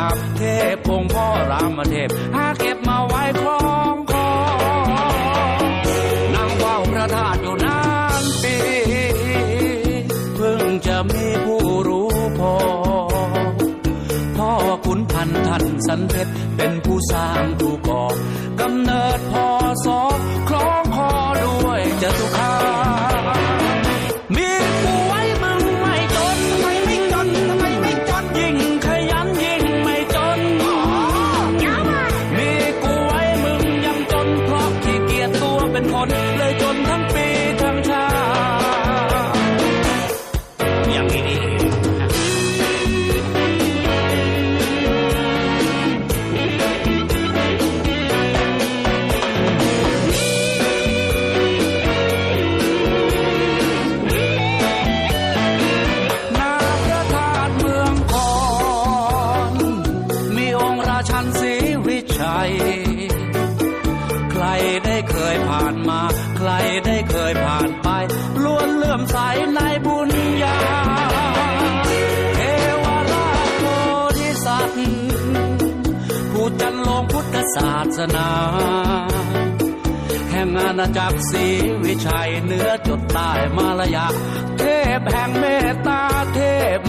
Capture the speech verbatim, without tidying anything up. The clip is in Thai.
ราบเทพองค์พ่อรามเทพหาเก็บมาไว้คล้องคอนั่งเฝ้าพระธาตุอยู่นานปีเพิ่งจะมีผู้รู้พอพ่อขุนพันธ์ท่านสันเพชรเป็นผู้สร้างผู้ก่อกำเนิดพอสอคล้องคอด้วยจตุคามมีกูไว้มึงไม่จนทำไมไม่จนทำไมไม่จนยิ่งขยันยิ่งไม่จนมีกูไว้มึงยังจนเพราะขี้เกียจตัวเป็นคนเลยจนทั้งปีทั้งชาอย่างนี้นี่ใครได้เคยผ่านมาใครได้เคยผ่านไปล้วนเลื่อมใสในบุญญาเทวราชโพธิสัตว์ผู้จันลงพุทธศาสนาแห่งอาณาจักรศรีวิชัยเหนือจดใต้มาลายาเทพแห่งเมตตาเทพ